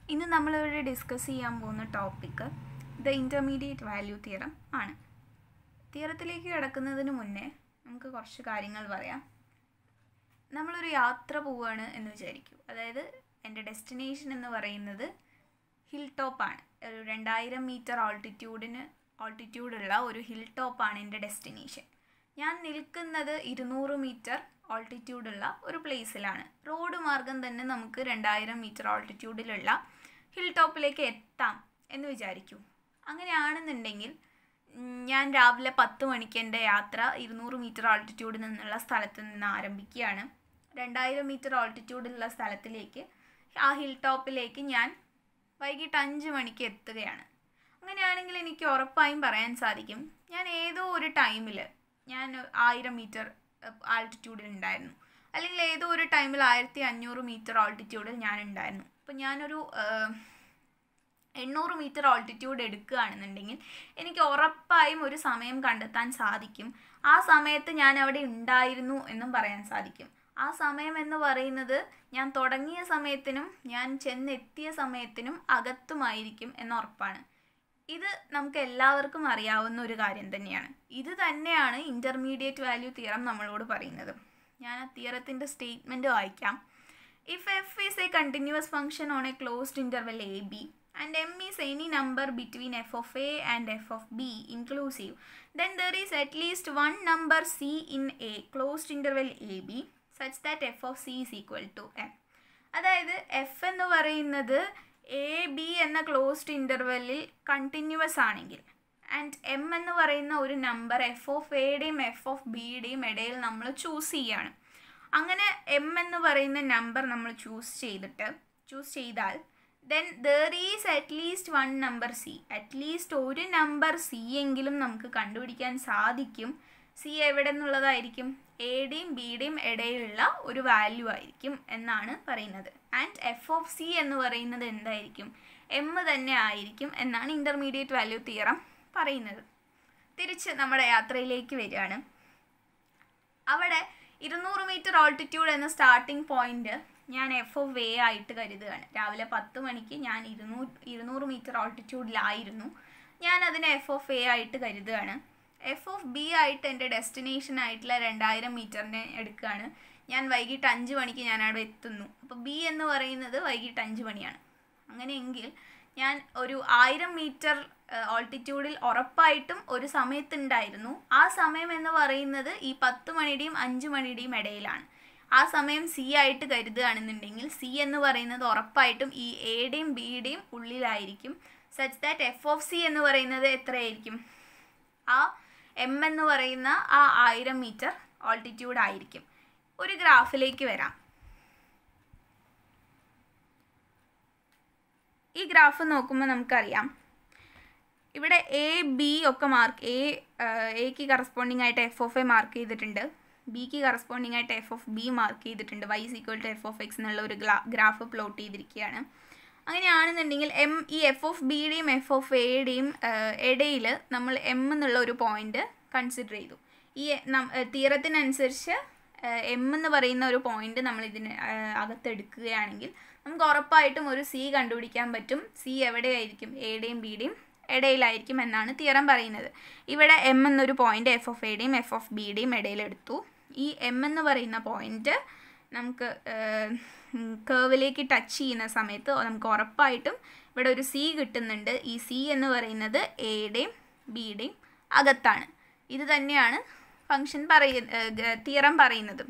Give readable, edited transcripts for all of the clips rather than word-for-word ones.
ഇന്ന് നമ്മളിവിടെ ഡിസ്കസ് ചെയ്യാൻ പോകുന്ന topic the intermediate value theorem ആണ്. തിയറത്തിലേക്ക് കിടക്കുന്നതിന് മുന്നേ നമുക്ക് കുറച്ച് കാര്യങ്ങൾ പറയാം. നമ്മളൊരു യാത്ര പോവുകയാണ് എന്ന് വിചാരിക്കൂ. അതായത് എൻ്റെ ഡെസ്റ്റിനേഷൻ എന്ന് പറയുന്നത് ഹിൽ ടോപ്പാണ്. ഒരു 2000 മീറ്റർ ഓൾട്ടിറ്റ്യൂഡുള്ള ഒരു ഹിൽ ടോപ്പാണ് എൻ്റെ ഡെസ്റ്റിനേഷൻ. ഞാൻ നിൽക്കുന്നത് 200 മീറ്റർ ഓൾട്ടിറ്റ്യൂഡുള്ള ഒരു പ്ലേസിലാണ്. റോഡ് മാർഗം തന്നെ നമുക്ക് 2000 മീറ്റർ ഓൾട്ടിറ്റ്യൂഡിലുള്ള ഹിൽ ടോപ്പിലേക്ക് എത്താം എന്ന് വിചാരിക്കൂ. അങ്ങനെയാണെന്നുണ്ടെങ്കിൽ ഞാൻ രാവിലെ 10 മണിക്ക് എൻ്റെ യാത്ര 200 മീറ്റർ ഓൾട്ടിറ്റ്യൂഡിൽ നിന്നുള്ള സ്ഥലത്ത് നിന്ന് ആരംഭിക്കുകയാണ്. 2000 മീറ്റർ ഓൾട്ടിറ്റ്യൂഡിലുള്ള സ്ഥലത്തിലേക്ക്, ആ ഹിൽ ടോപ്പിലേക്ക് ഞാൻ വൈകിട്ട് 5 മണിക്ക് എത്തുകയാണ്. അങ്ങനെയാണെങ്കിൽ എനിക്ക് ഉറപ്പായും പറയാൻ സാധിക്കും, ഞാൻ ഏതോ ഒരു ടൈമിൽ ഞാൻ 1000 മീറ്റർ ആൾട്ടിറ്റ്യൂഡിൽ ഉണ്ടായിരുന്നു, അല്ലെങ്കിൽ ഏതോ ഒരു ടൈമിൽ 1500 മീറ്റർ ഓൾട്ടിറ്റ്യൂഡിൽ ഞാൻ ഉണ്ടായിരുന്നു. അപ്പോൾ ഞാനൊരു 800 മീറ്റർ ഓൾട്ടിറ്റ്യൂഡ് എടുക്കുകയാണെന്നുണ്ടെങ്കിൽ എനിക്ക് ഉറപ്പായും ഒരു സമയം കണ്ടെത്താൻ സാധിക്കും. ആ സമയത്ത് ഞാൻ അവിടെ ഉണ്ടായിരുന്നു എന്നും പറയാൻ സാധിക്കും. ആ സമയം എന്ന് പറയുന്നത് ഞാൻ തുടങ്ങിയ സമയത്തിനും ഞാൻ ചെന്നെത്തിയ സമയത്തിനും അകത്തുമായിരിക്കും എന്നുറപ്പാണ്. ഇത് നമുക്ക് എല്ലാവർക്കും അറിയാവുന്ന ഒരു കാര്യം തന്നെയാണ്. ഇത് തന്നെയാണ് ഇൻ്റർമീഡിയറ്റ് വാല്യൂ തിയറം നമ്മളോട് പറയുന്നത്. ഞാൻ ആ തിയറത്തിൻ്റെ സ്റ്റേറ്റ്മെൻറ്റ് വായിക്കാം. If f is a continuous function on a closed interval A b and m is any number between f of a and f of b inclusive, then there is at least one number c in a closed interval ab such that f of c is equal to m. അതായത് F എന്ന് പറയുന്നത് a b എന്ന closed ഇൻ്റർവെല്ലിൽ continuous ആണെങ്കിൽ and m എന്ന് പറയുന്ന ഒരു number f of എയുടെയും എഫ് ഓഫ് ബിയുടെയും ഇടയിൽ നമ്മൾ ചൂസ് ചെയ്യാണ്. അങ്ങനെ എം എന്ന് പറയുന്ന നമ്പർ നമ്മൾ ചൂസ് ചെയ്താൽ then there is at least one number c. At least ഒരു നമ്പർ സി എങ്കിലും നമുക്ക് കണ്ടുപിടിക്കാൻ സാധിക്കും. സി എവിടെ നിന്നുള്ളതായിരിക്കും? എയുടെയും ബിയുടെയും ഇടയിലുള്ള ഒരു വാല്യൂ ആയിരിക്കും എന്നാണ് പറയുന്നത്. ആൻഡ് എഫ് ഓഫ് സി എന്ന് പറയുന്നത് എന്തായിരിക്കും? എം തന്നെ ആയിരിക്കും എന്നാണ് ഇൻ്റർമീഡിയറ്റ് വാല്യൂ തിയറം പറയുന്നത്. തിരിച്ച് നമ്മുടെ യാത്രയിലേക്ക് വരികയാണ്. അവിടെ 200 മീറ്റർ ഓൾട്ടിറ്റ്യൂഡ് എന്ന സ്റ്റാർട്ടിംഗ് പോയിന്റ് ഞാൻ എഫ് ഓഫ് എ ആയിട്ട് കരുതുകയാണ്. രാവിലെ 10 മണിക്ക് ഞാൻ 200 മീറ്റർ ഓൾട്ടിറ്റ്യൂഡിലായിരുന്നു. ഞാൻ അതിനെ എഫ് ഓഫ് എ ആയിട്ട് കരുതുകയാണ്. എഫ് ഓഫ് ബി ആയിട്ട് എൻ്റെ ഡെസ്റ്റിനേഷൻ ആയിട്ടുള്ള 2000 മീറ്ററിനെ എടുക്കുകയാണ്. ഞാൻ വൈകിട്ട് 5 മണിക്ക് ഞാൻ അവിടെ എത്തുന്നു. അപ്പോൾ ബി എന്ന് പറയുന്നത് വൈകിട്ട് 5 മണിയാണ്. അങ്ങനെയെങ്കിൽ ഞാൻ ഒരു 1000 മീറ്റർ ഓൾട്ടിറ്റ്യൂഡിൽ ഉറപ്പായിട്ടും ഒരു സമയത്തുണ്ടായിരുന്നു. ആ സമയം എന്ന് പറയുന്നത് ഈ 10 മണിയുടെയും 5 മണിയുടെയും ഇടയിലാണ്. ആ സമയം സി ആയിട്ട് കരുതുകയാണെന്നുണ്ടെങ്കിൽ സി എന്ന് പറയുന്നത് ഉറപ്പായിട്ടും ഈ എയുടെയും ബിയുടെയും ഉള്ളിലായിരിക്കും. Such that F of C എന്ന് പറയുന്നത് എത്രയായിരിക്കും? ആ എം എന്ന് പറയുന്ന ആ 1000 മീറ്റർ ഓൾട്ടിറ്റ്യൂഡ് ആയിരിക്കും. ഒരു ഗ്രാഫിലേക്ക് വരാം. ഈ ഗ്രാഫ് നോക്കുമ്പോൾ നമുക്കറിയാം, ഇവിടെ എ ബി ഒക്കെ എക്ക് കറസ്പോണ്ടിങ് ആയിട്ട് എഫ് ഓഫ് എ മാർക്ക് ചെയ്തിട്ടുണ്ട്, ബിക്ക് കറസ്പോണ്ടിങ് ആയിട്ട് എഫ് ഓഫ് ബി മാർക്ക് ചെയ്തിട്ടുണ്ട്. y is equal to f of x എന്നുള്ള ഒരു ഗ്രാഫ് പ്ലോട്ട് ചെയ്തിരിക്കുകയാണ്. അങ്ങനെയാണെന്നുണ്ടെങ്കിൽ ഈ എഫ് ഓഫ് ബിയുടെയും എഫ് ഓഫ് എയുടെയും ഇടയിൽ നമ്മൾ എം എന്നുള്ള ഒരു പോയിന്റ് കൺസിഡർ ചെയ്തു. ഈ തിയറത്തിനനുസരിച്ച് എം എന്ന് പറയുന്ന ഒരു പോയിന്റ് നമ്മൾ ഇതിന് അകത്തെടുക്കുകയാണെങ്കിൽ നമുക്ക് ഉറപ്പായിട്ടും ഒരു സി കണ്ടുപിടിക്കാൻ പറ്റും. സി എവിടെയായിരിക്കും? എയുടെയും ബിയുടെയും ഇടയിലായിരിക്കും എന്നാണ് തിയറം പറയുന്നത്. ഇവിടെ എം എന്നൊരു പോയിന്റ് എഫ് ഓഫ് എയുടെയും എഫ് ഓഫ് ബിയുടെയും ഇടയിലെടുത്തു. ഈ എം എന്ന് പറയുന്ന പോയിന്റ് നമുക്ക് കേർവിലേക്ക് ടച്ച് ചെയ്യുന്ന സമയത്ത് നമുക്ക് ഉറപ്പായിട്ടും ഇവിടെ ഒരു സി കിട്ടുന്നുണ്ട്. ഈ സി എന്ന് പറയുന്നത് എയുടെയും ബിയുടെയും അകത്താണ്. ഇത് തന്നെയാണ് തിയറം പറയുന്നത്.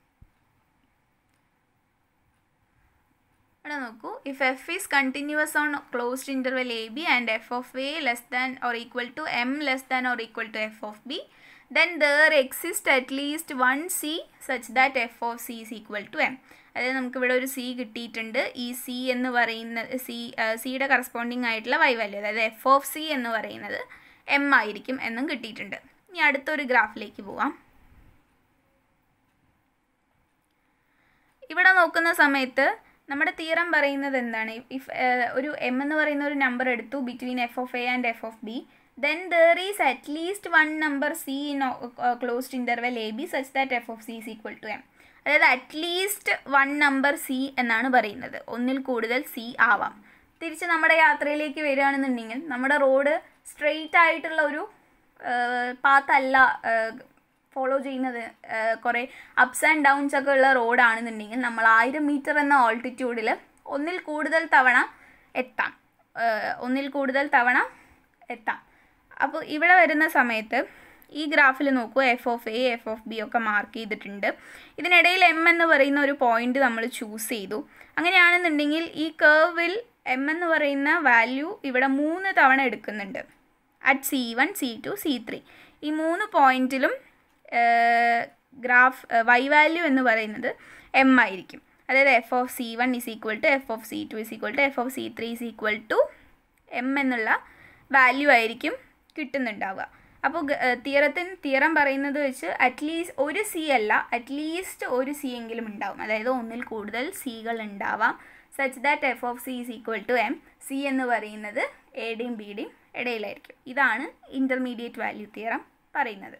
ഇവിടെ നോക്കൂ, if f is continuous on closed interval A b and F of a less than or equal to m less than or equal to F of b, then there exists at least one c such that f of c is equal to m. അതായത് നമുക്കിവിടെ ഒരു C കിട്ടിയിട്ടുണ്ട്. ഈ C എന്ന് പറയുന്ന സിയുടെ corresponding ആയിട്ടുള്ള y value, അതായത് എഫ് ഓഫ് സി എന്ന് പറയുന്നത് എം ആയിരിക്കും എന്നും കിട്ടിയിട്ടുണ്ട്. ഇനി അടുത്തൊരു ഗ്രാഫിലേക്ക് പോവാം. ഇവിടെ നോക്കുന്ന സമയത്ത് നമ്മുടെ തിയറം പറയുന്നത് എന്താണ്? ഇഫ് ഒരു എം എന്ന് പറയുന്ന ഒരു നമ്പർ എടുത്തു between f of A and F of b, then there is at least one number c in closed interval ab such that f of c is equal to m. അതായത് at least 1 number C എന്നാണ് പറയുന്നത്. ഒന്നിൽ കൂടുതൽ C ആവാം. തിരിച്ച് നമ്മുടെ യാത്രയിലേക്ക് വരികയാണെന്നുണ്ടെങ്കിൽ നമ്മുടെ റോഡ് സ്ട്രെയിറ്റ് ആയിട്ടുള്ള ഒരു പാത്തല്ല ഫോളോ ചെയ്യുന്നത്, കുറേ അപ്സ് ആൻഡ് ഡൗൺസ് ഒക്കെ ഉള്ള റോഡാണെന്നുണ്ടെങ്കിൽ നമ്മൾ 1000 മീറ്റർ എന്ന ഓൾട്ടിറ്റ്യൂഡിൽ ഒന്നിൽ കൂടുതൽ തവണ എത്താം. അപ്പോൾ ഇവിടെ വരുന്ന സമയത്ത് ഈ ഗ്രാഫിൽ നോക്കൂ, F of A, F of B ഒക്കെ മാർക്ക് ചെയ്തിട്ടുണ്ട്. ഇതിനിടയിൽ എം എന്ന് പറയുന്ന ഒരു പോയിന്റ് നമ്മൾ ചൂസ് ചെയ്തു. അങ്ങനെയാണെന്നുണ്ടെങ്കിൽ ഈ കർവിൽ എം എന്ന് പറയുന്ന വാല്യൂ ഇവിടെ 3 തവണ എടുക്കുന്നുണ്ട്. അറ്റ് C1, C2, C3 ഈ 3 പോയിന്റിലും ഗ്രാഫ് വൈ വാല്യൂ എന്ന് പറയുന്നത് എം ആയിരിക്കും. അതായത് F of C1 is equal to F of C2 is equal to F of C3 is equal to M എന്നുള്ള വാല്യൂ ആയിരിക്കും കിട്ടുന്നുണ്ടാവുക. അപ്പോൾ തിയറം പറയുന്നത് വെച്ച് അറ്റ്ലീസ്റ്റ് ഒരു സി അല്ല, അറ്റ്ലീസ്റ്റ് ഒരു സി എങ്കിലും ഉണ്ടാവും. അതായത് ഒന്നിൽ കൂടുതൽ സികൾ ഉണ്ടാവാം. Such that F of C is equal to M. C എന്ന് പറയുന്നത് എയുടെയും ബിയുടെയും ഇടയിലായിരിക്കും. ഇതാണ് ഇൻ്റർമീഡിയറ്റ് വാല്യൂ തിയറം പറയുന്നത്.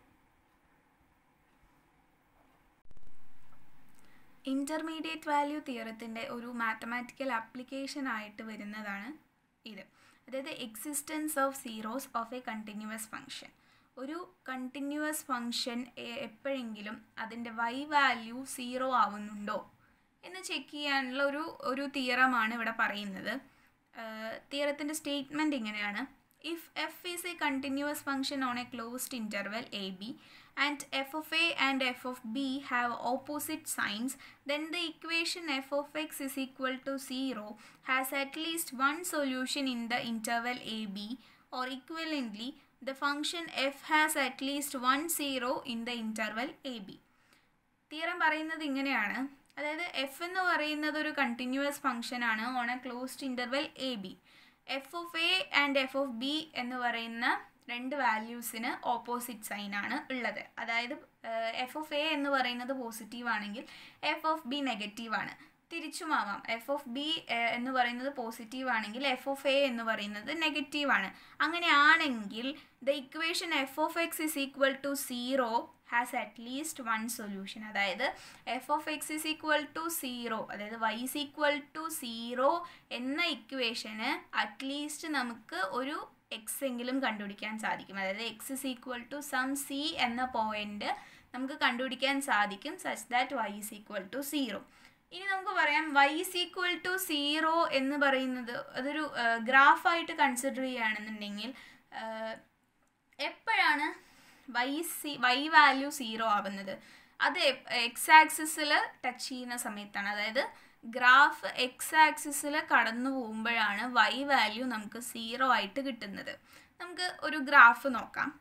ഇൻ്റർമീഡിയറ്റ് വാല്യൂ തിയറത്തിൻ്റെ ഒരു മാത്തമാറ്റിക്കൽ ആപ്ലിക്കേഷൻ ആയിട്ട് വരുന്നതാണ് ഇത്. അതായത് existence of zeros of a continuous function. ഒരു കണ്ടിന്യൂവസ് ഫംഗ്ഷൻ എപ്പോഴെങ്കിലും അതിൻ്റെ വൈ വാല്യൂ 0 ആവുന്നുണ്ടോ എന്ന് ചെക്ക് ചെയ്യാനുള്ള ഒരു തിയറമാണ് ഇവിടെ പറയുന്നത്. തിയറത്തിൻ്റെ സ്റ്റേറ്റ്മെൻറ്റ് ഇങ്ങനെയാണ്: if f is a continuous function on a closed interval ab and f of a and f of b have opposite signs, then the equation f of x is equal to 0 has at least one solution in the interval ab, or equivalently the function f has at least one 0 in the interval ab. തിയറം പറയുന്നത് ഇങ്ങനെയാണ്. അതായത് F എന്ന് പറയുന്നത് ഒരു continuous function ആണ് on a closed interval A B. F of A and F of B എന്ന് പറയുന്ന 2 വാല്യൂസിന് ഓപ്പോസിറ്റ് സൈൻ ആണ് ഉള്ളത്. അതായത് എഫ് ഓഫ് എ എന്ന് പറയുന്നത് പോസിറ്റീവ് ആണെങ്കിൽ എഫ് ഓഫ് ബി നെഗറ്റീവ് ആണ്. തിരിച്ചുമാവാം, എഫ് ഓഫ് ബി എന്ന് പറയുന്നത് പോസിറ്റീവ് ആണെങ്കിൽ എഫ് ഓഫ് എ എന്ന് പറയുന്നത് നെഗറ്റീവ് ആണ്. അങ്ങനെയാണെങ്കിൽ the equation F of X is equal to 0 has at least one solution. അതായത് F of X is equal to 0, അതായത് വൈ ഇസ് ഈക്വൽ ടു 0 എന്ന ഇക്വേഷന് അറ്റ്ലീസ്റ്റ് നമുക്ക് ഒരു എക്സ് എങ്കിലും കണ്ടുപിടിക്കാൻ സാധിക്കും. അതായത് X is equal to some C എന്ന പോയിന്റ് നമുക്ക് കണ്ടുപിടിക്കാൻ സാധിക്കും, such that Y is equal to 0. ഇനി നമുക്ക് പറയാം വൈ ഇസ് ഈക്വൽ ടു 0 എന്ന് പറയുന്നത് അതൊരു ഗ്രാഫായിട്ട് കൺസിഡർ ചെയ്യുകയാണെന്നുണ്ടെങ്കിൽ എപ്പോഴാണ് വൈ വാല്യൂ 0 ആവുന്നത്? അത് എക്സ് ആക്സിസിൽ ടച്ച് ചെയ്യുന്ന സമയത്താണ്. അതായത് ഗ്രാഫ് എക്സ് ആക്സിസിൽ കടന്നു പോകുമ്പോഴാണ് വൈ വാല്യൂ നമുക്ക് 0 ആയിട്ട് കിട്ടുന്നത്. നമുക്ക് ഒരു ഗ്രാഫ് നോക്കാം.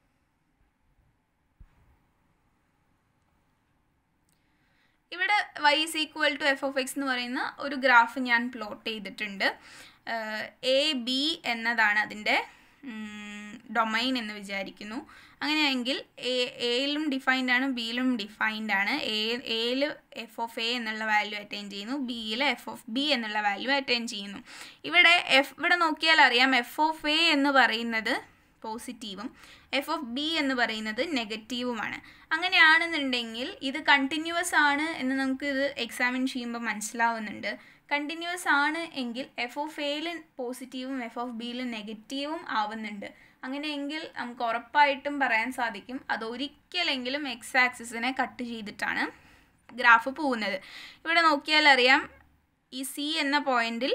ഇവിടെ Y is equal to F of X എന്ന് പറയുന്ന ഒരു ഗ്രാഫ് ഞാൻ പ്ലോട്ട് ചെയ്തിട്ടുണ്ട്. എ ബി എന്നതാണ് അതിൻ്റെ ഡൊമൈൻ എന്ന് വിചാരിക്കുന്നു. അങ്ങനെയെങ്കിൽ എയിലും ഡിഫൈൻഡ് ആണ്, ബിയിലും ഡിഫൈൻഡ് ആണ്. എയിൽ എഫ് ഓഫ് എ എന്നുള്ള വാല്യൂ അറ്റൈൻ ചെയ്യുന്നു, ബിയിൽ എഫ് ഓഫ് ബി എന്നുള്ള വാല്യൂ അറ്റൈൻ ചെയ്യുന്നു. ഇവിടെ നോക്കിയാൽ അറിയാം എഫ് ഓഫ് എ എന്ന് പറയുന്നത് പോസിറ്റീവും എഫ് ഓഫ് ബി എന്ന് പറയുന്നത് നെഗറ്റീവുമാണ്. അങ്ങനെയാണെന്നുണ്ടെങ്കിൽ ഇത് കണ്ടിന്യൂവസ് ആണ് എന്ന് നമുക്ക് ഇത് എക്സാമിൻ ചെയ്യുമ്പോൾ മനസ്സിലാവുന്നുണ്ട്. കണ്ടിന്യൂവസ് ആണ് എങ്കിൽ എഫ് ഓഫ് എയിൽ പോസിറ്റീവും എഫ് ഓഫ് ബിയിൽ നെഗറ്റീവും ആവുന്നുണ്ട്. അങ്ങനെയെങ്കിൽ നമുക്ക് ഉറപ്പായിട്ടും പറയാൻ സാധിക്കും അതൊരിക്കലെങ്കിലും എക്സ് ആക്സിസിനെ കട്ട് ചെയ്തിട്ടാണ് ഗ്രാഫ് പോകുന്നത്. ഇവിടെ നോക്കിയാൽ അറിയാം ഈ സി എന്ന പോയിന്റിൽ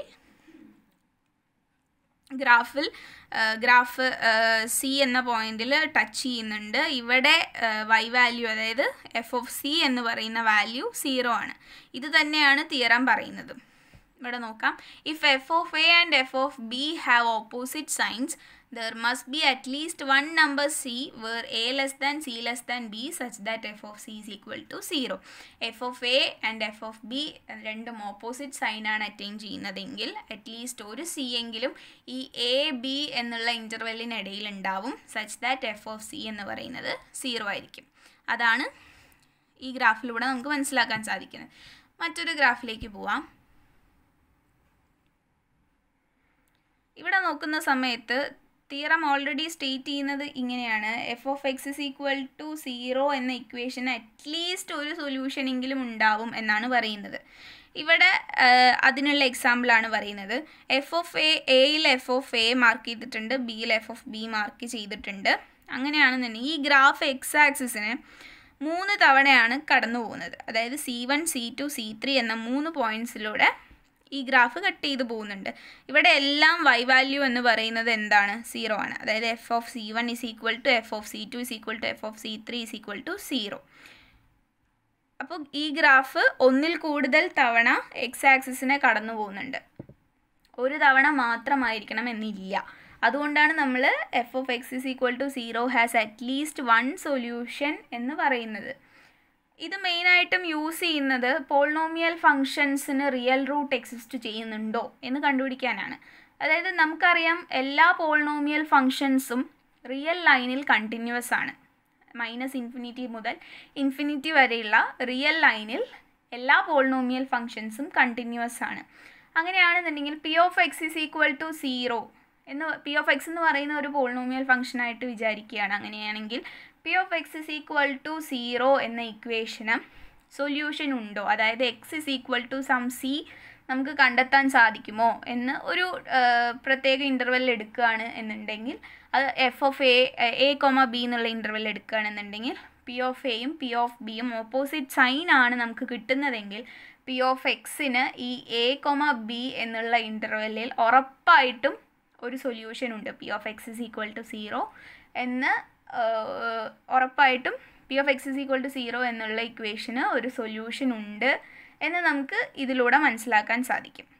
ഗ്രാഫ് സി എന്ന പോയിന്റിൽ ടച്ച് ചെയ്യുന്നുണ്ട്. ഇവിടെ വൈ വാല്യൂ അതായത് എഫ് ഓഫ് സി എന്ന് പറയുന്ന വാല്യൂ 0 ആണ്. ഇത് തന്നെയാണ് തിയറം പറയുന്നത്. ഇവിടെ നോക്കാം, if F of A and F of B have opposite signs there must be at least one number c where a less than c less than b such that f of c is equal to 0. f of a and f of b രണ്ടും opposite sign ആണ് attain ചെയ്യുന്നതെങ്കിൽ at least ഒരു C എങ്കിലും ഈ A B എന്നുള്ള ഇൻ്റർവെല്ലിനിടയിൽ ഉണ്ടാവും, such that F of C എന്ന് പറയുന്നത് 0 ആയിരിക്കും. അതാണ് ഈ ഗ്രാഫിലൂടെ നമുക്ക് മനസ്സിലാക്കാൻ സാധിക്കുന്നത്. മറ്റൊരു ഗ്രാഫിലേക്ക് പോവാം. ഇവിടെ നോക്കുന്ന സമയത്ത് തിയറം ഓൾറെഡി സ്റ്റേറ്റ് ചെയ്യുന്നത് ഇങ്ങനെയാണ്: F of X is equal to 0 എന്ന ഇക്വേഷൻ അറ്റ്ലീസ്റ്റ് ഒരു സൊല്യൂഷൻ എങ്കിലും ഉണ്ടാവും എന്നാണ് പറയുന്നത്. ഇവിടെ അതിനുള്ള എക്സാമ്പിളാണ് പറയുന്നത്. എഫ് ഓഫ് എയിൽ എഫ് ഓഫ് എ മാർക്ക് ചെയ്തിട്ടുണ്ട്, ബിയിൽ എഫ് ഓഫ് ബി മാർക്ക് ചെയ്തിട്ടുണ്ട്. അങ്ങനെയാണെന്നുണ്ടെങ്കിൽ ഈ ഗ്രാഫ് എക്സ് ആക്സിസിന് 3 തവണയാണ് കടന്നു പോകുന്നത്. അതായത് C1, C2, C3 എന്ന 3 പോയിൻറ്റ്സിലൂടെ ഈ ഗ്രാഫ് കട്ട് ചെയ്ത് പോകുന്നുണ്ട്. ഇവിടെ എല്ലാം y വാല്യൂ എന്ന് പറയുന്നത് എന്താണ്? 0 ആണ്. അതായത് F of C1 is equal to F of C2 is equal to F of C3 is equal to 0. അപ്പോൾ ഈ ഗ്രാഫ് ഒന്നിൽ കൂടുതൽ തവണ എക്സ് ആക്സിസിനെ കടന്നു പോകുന്നുണ്ട്. ഒരു തവണ മാത്രമായിരിക്കണം എന്നില്ല. അതുകൊണ്ടാണ് നമ്മൾ F of X is equal to 0 has at least 1 solution എന്ന് പറയുന്നത്. ഇത് മെയിനായിട്ടും യൂസ് ചെയ്യുന്നത് പോളിനോമിയൽ ഫങ്ഷൻസിന് റിയൽ റൂട്ട് എക്സിസ്റ്റ് ചെയ്യുന്നുണ്ടോ എന്ന് കണ്ടുപിടിക്കാനാണ്. അതായത് നമുക്കറിയാം എല്ലാ പോളിനോമിയൽ ഫങ്ഷൻസും റിയൽ ലൈനിൽ കണ്ടിന്യൂസ് ആണ്. -∞ മുതൽ ഇൻഫിനിറ്റി വരെയുള്ള റിയൽ ലൈനിൽ എല്ലാ പോളിനോമിയൽ ഫങ്ഷൻസും കണ്ടിന്യൂസ് ആണ്. അങ്ങനെയാണെന്നുണ്ടെങ്കിൽ P of X is equal to 0 എന്ന് പി ഓഫ് എക്സ് എന്ന് പറയുന്ന ഒരു പോളിനോമിയൽ ഫംഗ്ഷനായിട്ട് വിചാരിക്കുകയാണ്. അങ്ങനെയാണെങ്കിൽ P of X is equal to 0 എന്ന ഇക്വേഷന് സൊല്യൂഷൻ ഉണ്ടോ? അതായത് X is equal to some C നമുക്ക് കണ്ടെത്താൻ സാധിക്കുമോ എന്ന് ഒരു പ്രത്യേക ഇൻ്റർവെൽ എടുക്കുകയാണ് എന്നുണ്ടെങ്കിൽ, അത് F of A comma B എന്നുള്ള ഇൻ്റർവെൽ എടുക്കുകയാണെന്നുണ്ടെങ്കിൽ പി ഓഫ് എയും പി ഓഫ് ബിയും ഓപ്പോസിറ്റ് സൈൻ ആണ് നമുക്ക് കിട്ടുന്നതെങ്കിൽ പി ഓഫ് എക്സിന് ഈ എ കോമ ബി എന്നുള്ള ഇൻ്റർവെല്ലിൽ ഉറപ്പായിട്ടും ഒരു സൊല്യൂഷൻ ഉണ്ട്. P of X is equal to 0 എന്ന് ഉറപ്പായിട്ടും P of X is equal to 0 എന്നുള്ള ഇക്വേഷന് ഒരു സൊല്യൂഷൻ ഉണ്ട് എന്ന് നമുക്ക് ഇതിലൂടെ മനസ്സിലാക്കാൻ സാധിക്കും.